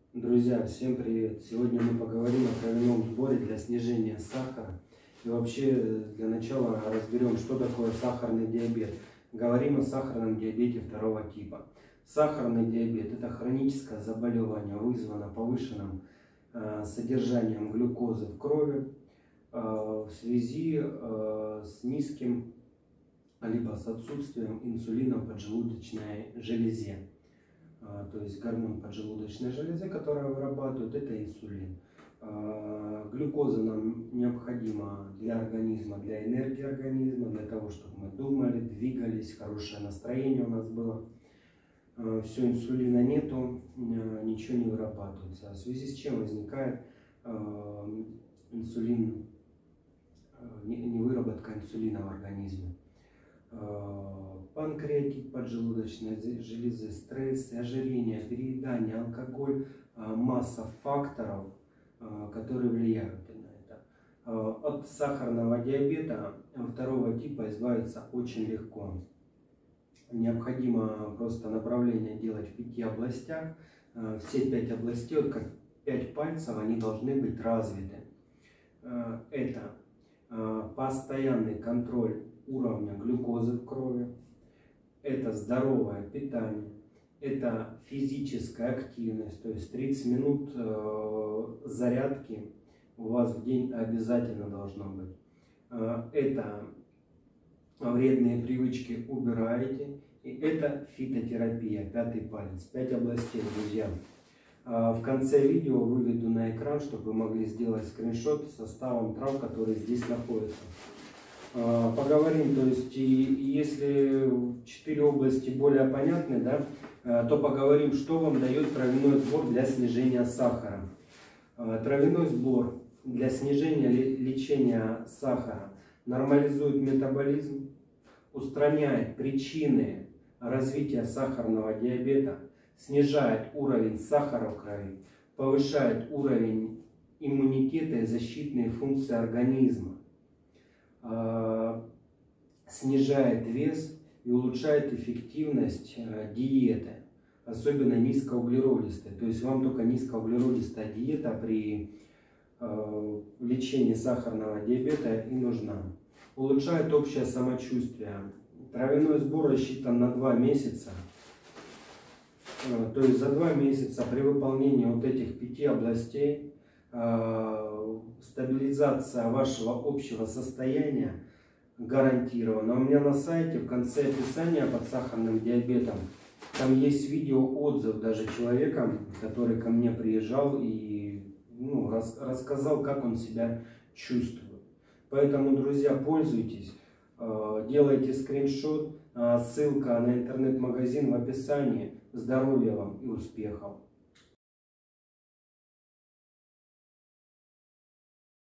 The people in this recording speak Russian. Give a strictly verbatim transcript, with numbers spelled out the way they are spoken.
Друзья, всем привет! Сегодня мы поговорим о травяном сборе для снижения сахара. И вообще для начала разберем, что такое сахарный диабет. Говорим о сахарном диабете второго типа. Сахарный диабет – это хроническое заболевание, вызвано повышенным э, содержанием глюкозы в крови э, в связи э, с низким либо с отсутствием инсулина в поджелудочной железе. То есть гормон поджелудочной железы, которая вырабатывает, это инсулин. Глюкоза нам необходима для организма, для энергии организма, для того, чтобы мы думали, двигались, хорошее настроение у нас было. Все, инсулина нету, ничего не вырабатывается. В связи с чем возникает инсулин, невыработка инсулина в организме? Панкреатит поджелудочной железы, стресс, ожирение, переедание, алкоголь, масса факторов, которые влияют на это. От сахарного диабета второго типа избавиться очень легко. Необходимо просто направление делать в пяти областях. Все пять областей, вот как пять пальцев, они должны быть развиты. Это постоянный контроль уровня глюкозы в крови, это здоровое питание, это физическая активность, то есть тридцать минут э, зарядки у вас в день обязательно должно быть. Э, это вредные привычки убираете, и это фитотерапия, пятый палец, пять областей, друзья. Э, в конце видео выведу на экран, чтобы вы могли сделать скриншот с составом трав, которые здесь находятся. Поговорим, то есть, и если четыре области более понятны, да, то поговорим, что вам дает травяной сбор для снижения сахара. Травяной сбор для снижения лечения сахара нормализует метаболизм, устраняет причины развития сахарного диабета, снижает уровень сахара в крови, повышает уровень иммунитета и защитные функции организма, снижает вес и улучшает эффективность диеты, особенно низкоуглеродистой. То есть вам только низкоуглеродистая диета при лечении сахарного диабета и нужна. Улучшает общее самочувствие. Травяной сбор рассчитан на два месяца. То есть за два месяца при выполнении вот этих пяти областей стабилизация вашего общего состояния гарантирована. У меня на сайте в конце описания под сахарным диабетом там есть видео отзыв даже человека, который ко мне приезжал и ну, рас, рассказал, как он себя чувствует. Поэтому, друзья, пользуйтесь, делайте скриншот, ссылка на интернет-магазин в описании. Здоровья вам и успехов!